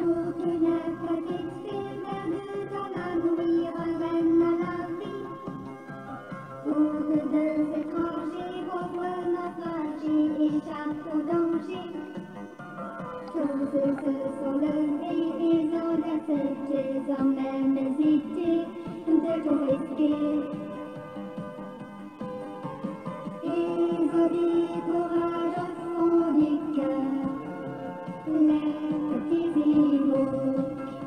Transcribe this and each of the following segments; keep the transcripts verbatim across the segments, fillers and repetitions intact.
pour qu'une petite fille perdue dans la nuit revienne à la vie. Pour que deux étrangers pauvres naufragés échappent au danger. Tous eux se sont levés, ils ont accepté sans même hésiter de tout risquer. Ils ont dit courage au fond du cœur, les petits héros.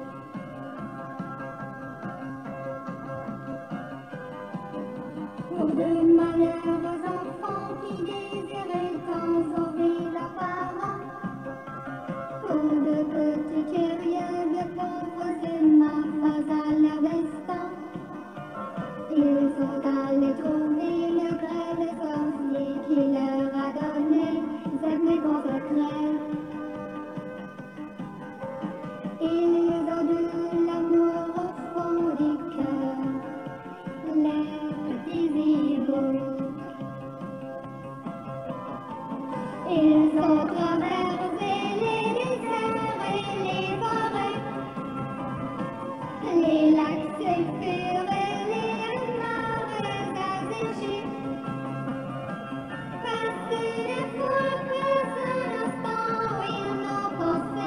Pour de malheureux enfants qui désiraient tant sauver leurs parents, pour de petits curieux, de pauvres humains face à leur destin, ils sont allés trouver le grêle sorcier qui leur a donné cette maison secrète. Ils ont de l'amour au fond du cœur, les petits héros. Ils ont traversé les déserts et les forêts, les lacs sulfureux et les marais asséchés. Passé des fois, passé un instant, ils n'ont pensé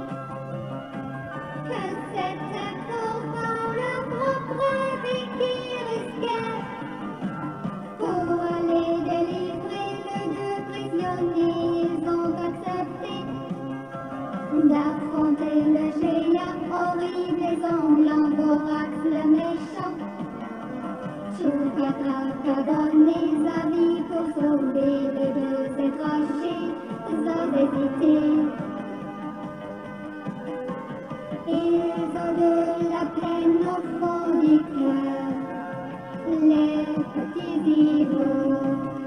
que c'était pourtant leur propre vie qui risquait. Pour aller délivrer les deux prisonniers, ils ont accepté d'affronter le géant horrible et sanglant, Borax le méchant. Choupiatrac a donné sa vie pour sauver les deux étrangers sans hésiter. Ils ont de la peine au fond du cœur, les petits héros.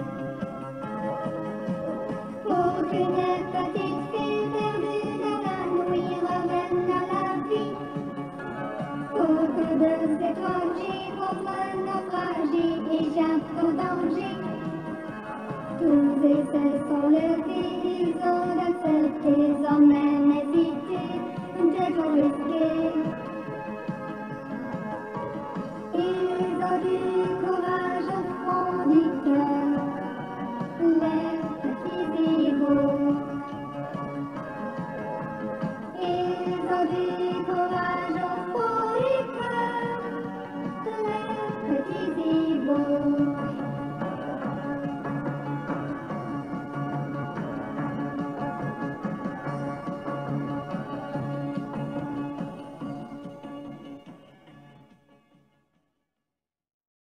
Pour qu'une petite fille perdue dans la nuit revienne à la vie, pour que deux étrangers pauvres naufragés échappent au danger. Tous et se sont levés, ils